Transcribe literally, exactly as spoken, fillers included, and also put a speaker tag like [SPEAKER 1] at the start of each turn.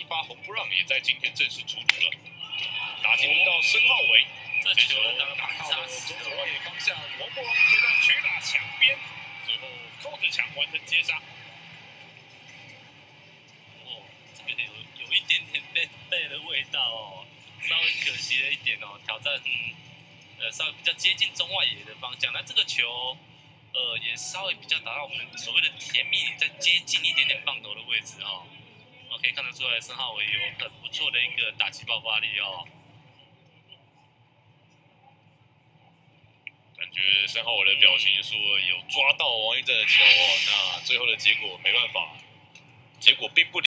[SPEAKER 1] 发洪不让也在今天正式出炉了。打进到申浩伟，
[SPEAKER 2] 这球打
[SPEAKER 1] 打到了
[SPEAKER 2] 死
[SPEAKER 1] 中左外野方向，洪不让追到全打墙边，最后扣着墙完成接杀。
[SPEAKER 2] 哦，这个有有一点点背背的味道哦，稍微可惜了一点哦，挑战嗯呃稍微比较接近中外野的方向，那这个球。呃，也稍微比较达到我们所谓的甜蜜，再接近一点点棒头的位置哦。我可以看得出来，申浩伟有很不错的一个打击爆发力哦。
[SPEAKER 1] 感觉申浩伟的表情说有抓到王一正的球哦，那最后的结果没办法，结果并不。